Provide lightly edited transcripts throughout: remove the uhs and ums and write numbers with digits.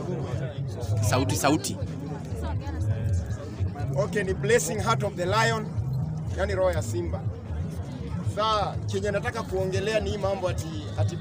sauti. Okay, ni blessing heart of the lion, yani roho ya simba. Saa chenye nataka kuongelea ni mambo ati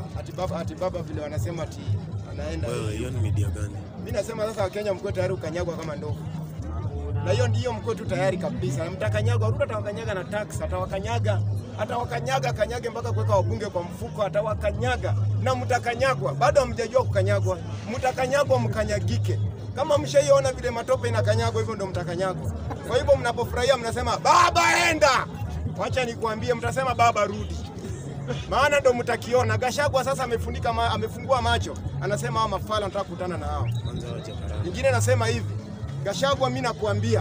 baba vile wanasema ati anaenda. Wewe hiyo ni media gani? Mimi nasema sasa Wakenya mko tayari ukanyagwa kama ndovu. Na hiyo ndiyo mko tu tayari kabisa. Mtakanyagwa, Ruto atawakanyaga na tax, atawakanyaga kanyage mpaka kuweka wabunge kwa mfuko, atawakanyaga na mtakanyagwa. Bado hamjajua kukanyagwa. Mtakanyagwa mkanyagike. Kama mshaiona vile matope inakanyagwa hivyo ndo mtakanyagwa. Kwa hivyo mnapofurahia mnasema baba enda. Wacha nikwambie mtasema baba rudi. Maana ndo mtakiona Gachagua sasa amefungua macho. Anasema hao mafala nataka kukutana na hao. Nyingine nasema hivi, Gachagua mimi nakuambia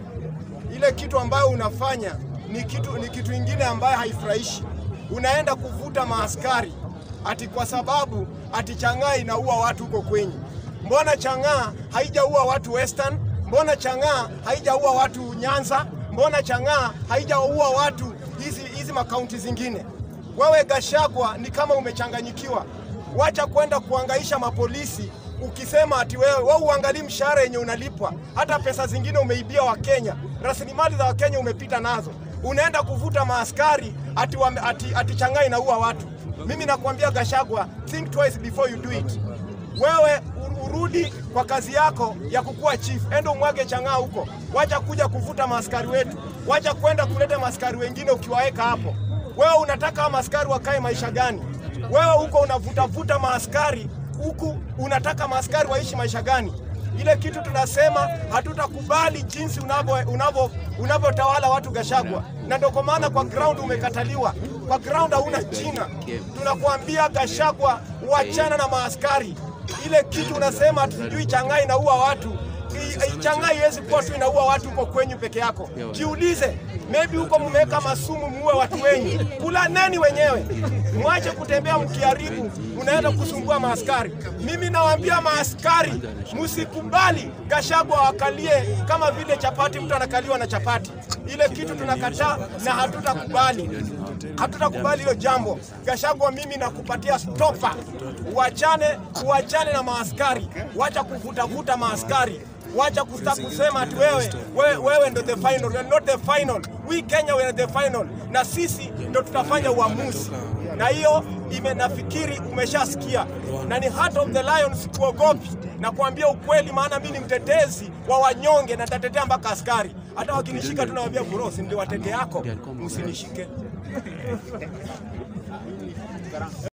ile kitu ambayo unafanya ni kitu kingine ambayo haifurahishi. Unaenda kuvuta maaskari ati kwa sababu ati Chang'aa inaua watu huko kwenyu. Mbona Chang'aa haijaua watu Western? Mbona Chang'aa haijaua watu Nyanza? Mbona Chang'aa haijaua watu hizi makaunti zingine? Wewe Gachagua ni kama umechanganyikiwa. Wacha kwenda kuangaisha mapolisi ukisema ati wewe uangalie mshahara yenye unalipwa. Hata pesa zingine umeibia Wakenya. Rasilimali za Wakenya umepita nazo. Unaenda kuvuta maaskari ati Chang'aa inaua watu. Mimi nakwambia Gachagua, think twice before you do it. Wewe urudi kwa kazi yako ya kukua chief. Endo umwage Chang'aa huko. Wacha kuja kuvuta maaskari wetu. Wacha kwenda kuleta maaskari wengine ukiwaeka hapo. Wewe unataka maaskari wakae maisha gani? Wewe huko unavuta maaskari, huku unataka maaskari waishi maisha gani? Ile kitu tunasema hatutakubali jinsi unavyotawala watu Gachagua. Na ndio kwa maana kwa ground umekataliwa. Kwa ground hauna jina. Tunakuambia Gachagua uachana na maaskari. Ile kitu unasema tujui Chang'aa inaua watu. Chang'aa haiwezi kuwa tu inaua watu huko kwenyu peke yako. Jiulize, maybe huko mmeweka masumu muue watu wengi. Kula neni wenyewe. Mwache kutembea mkiharibu, unaenda kusumbua maaskari. Mimi nawaambia maaskari, msikubali Gachagua wakalie kama vile chapati mtu anakaliwa na chapati. Ile kitu tunakataa na hatutakubali. Hatutakubali hilo jambo. Gachagua mimi nakupatia stopa. Uachane na maaskari. Wacha kuvuta maaskari. Wacha kusema ati wewe ndo the final. We are not the final. We Kenya we are the final. Na sisi ndo tutafanya uamuzi. Na hiyo nafikiri umeshasikia. Na ni heart of the lion, sikuogopi. Na kuambia ukweli maana mimi ni mtetezi wa wanyonge na nitatetea mpaka askari. Hata wakinishika tunawaambia bro, si ndio watete yako, msinishike.